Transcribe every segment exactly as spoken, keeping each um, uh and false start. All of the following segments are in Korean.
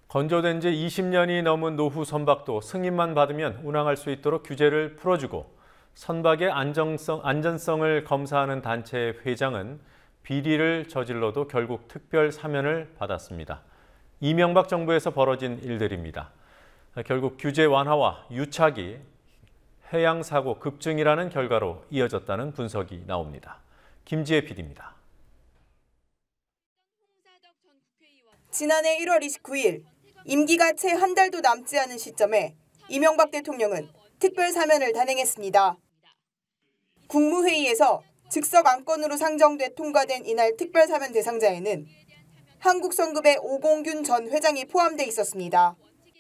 건조된 지 이십 년이 넘은 노후 선박도 승인만 받으면 운항할 수 있도록 규제를 풀어주고 선박의 안정성, 안전성을 검사하는 단체의 회장은 비리를 저질러도 결국 특별 사면을 받았습니다. 이명박 정부에서 벌어진 일들입니다. 결국 규제 완화와 유착이 해양사고 급증이라는 결과로 이어졌다는 분석이 나옵니다. 김지혜 피디입니다. 지난해 일월 이십구일 임기가 채 한 달도 남지 않은 시점에 이명박 대통령은 특별 사면을 단행했습니다. 국무회의에서 즉석 안건으로 상정돼 통과된 이날 특별 사면 대상자에는 한국성급의 오공균 전 회장이 포함돼 있었습니다.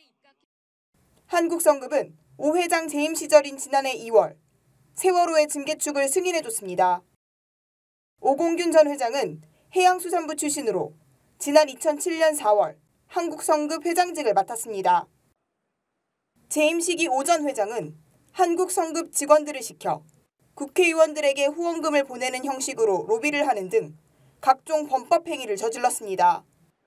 한국성급은 오 회장 재임 시절인 지난해 이월 세월호의 증개축을 승인해줬습니다. 오공균 전 회장은 해양수산부 출신으로 지난 이천칠년 사월 한국성급 회장직을 맡았습니다. 재임 시기 오 전 회장은 한국성급 직원들을 시켜 국회의원들에게 후원금을 보내는 형식으로 로비를 하는 등 각종 범법 행위를 저질렀습니다.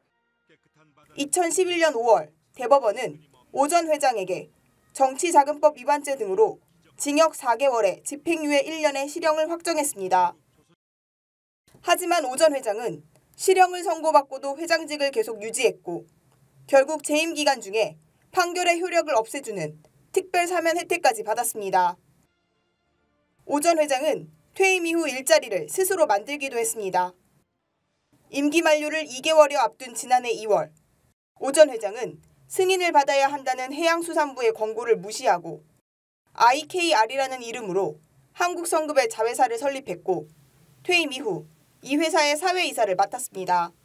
이천십일년 오월 대법원은 오 전 회장에게 정치자금법 위반죄 등으로 징역 사 개월에 집행유예 일 년의 실형을 확정했습니다. 하지만 오 전 회장은 실형을 선고받고도 회장직을 계속 유지했고 결국 재임 기간 중에 판결의 효력을 없애주는 특별 사면 혜택까지 받았습니다. 오 전 회장은 퇴임 이후 일자리를 스스로 만들기도 했습니다. 임기 만료를 이 개월여 앞둔 지난해 이월 오 전 회장은 승인을 받아야 한다는 해양수산부의 권고를 무시하고 아이케이알이라는 이름으로 한국성급의 자회사를 설립했고 퇴임 이후 이 회사의 사회이사를 맡았습니다.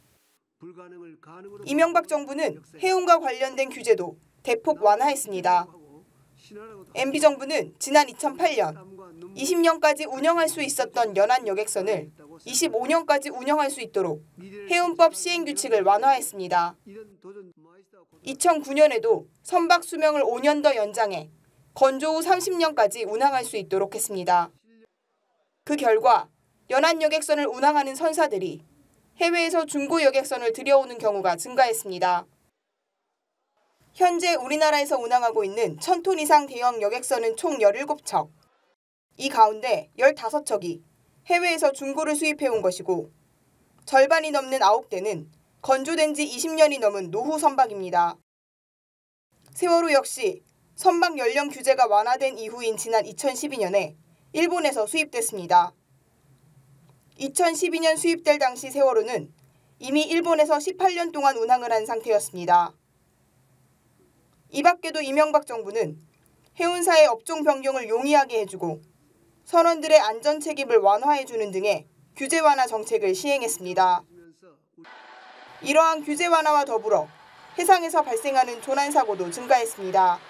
이명박 정부는 해운과 관련된 규제도 대폭 완화했습니다. 엠비 정부는 지난 이천팔년 이십 년까지 운영할 수 있었던 연안여객선을 이십오 년까지 운영할 수 있도록 해운법 시행규칙을 완화했습니다. 이천구년에도 선박 수명을 오 년 더 연장해 건조 후 삼십 년까지 운항할 수 있도록 했습니다. 그 결과 연안여객선을 운항하는 선사들이 해외에서 중고여객선을 들여오는 경우가 증가했습니다. 현재 우리나라에서 운항하고 있는 천 톤 이상 대형 여객선은 총 열일곱 척. 이 가운데 열다섯 척이 해외에서 중고를 수입해온 것이고 절반이 넘는 아홉 대는 건조된 지 이십 년이 넘은 노후 선박입니다. 세월호 역시 선박 연령 규제가 완화된 이후인 지난 이천십이년에 일본에서 수입됐습니다. 이천십이년 수입될 당시 세월호는 이미 일본에서 십팔 년 동안 운항을 한 상태였습니다. 이 밖에도 이명박 정부는 해운사의 업종 변경을 용이하게 해주고 선원들의 안전 책임을 완화해주는 등의 규제 완화 정책을 시행했습니다. 이러한 규제 완화와 더불어 해상에서 발생하는 조난사고도 증가했습니다.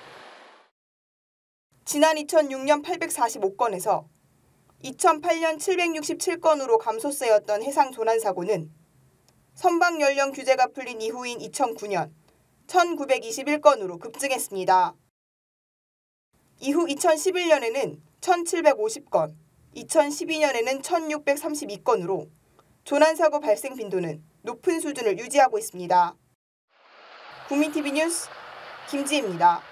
지난 이천육년 팔백사십오 건에서 이천팔년 칠백육십칠 건으로 감소세였던 해상 조난사고는 선박 연령 규제가 풀린 이후인 이천구년 천구백이십일 건으로 급증했습니다. 이후 이천십일년에는 천칠백오십 건, 이천십이년에는 천육백삼십이 건으로 조난사고 발생 빈도는 높은 수준을 유지하고 있습니다. 국민티비 뉴스 김지혜입니다.